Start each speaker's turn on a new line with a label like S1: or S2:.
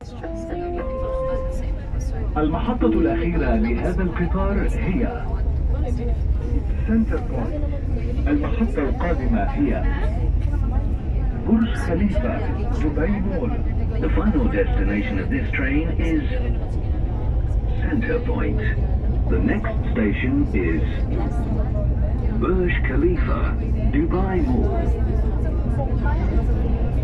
S1: المحطة الأخيرة لهذا القطار هي سنتر بوينت. المحطة القادمة هي برج خليفة دبي مول.
S2: The final destination of this train is Center Point. The next station is Burj Khalifa, Dubai Mall.